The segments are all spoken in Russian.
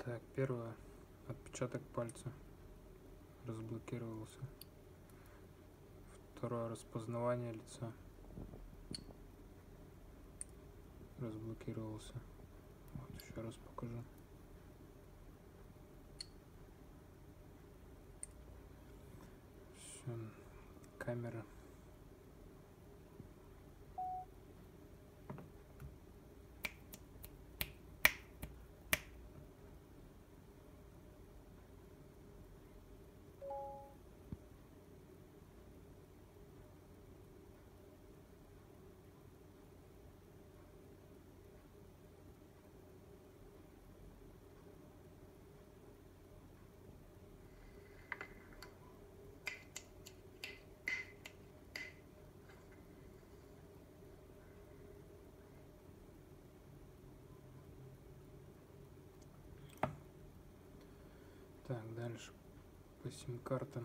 Так, первое. Отпечаток пальца разблокировался. Второе. Распознавание лица разблокировался. Вот, еще раз покажу. Все. Камера. Так, дальше по сим-картам.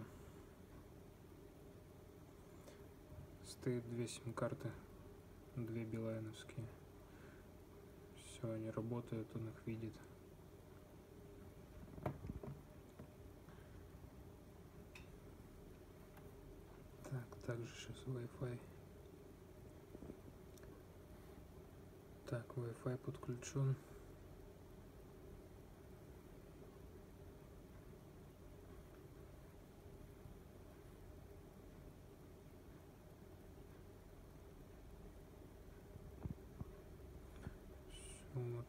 Стоит две сим-карты, две билайновские. Все, они работают, он их видит. Так, также сейчас Wi-Fi. Так, Wi-Fi подключен. Вот.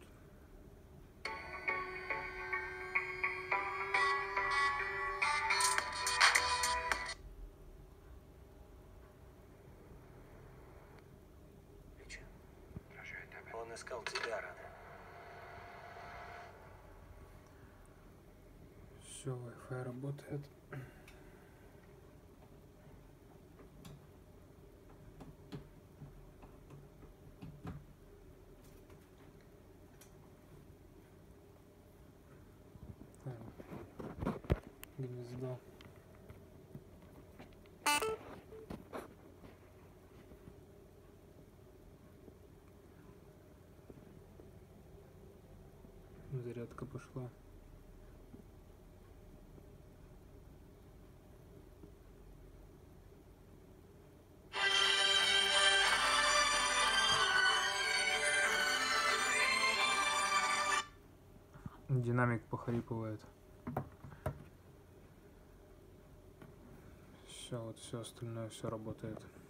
Он искал тебя, Рана. Все, Wi-Fi работает. Так, гнездо. Зарядка пошла. Динамик похрипывает. Все, вот все остальное, все работает.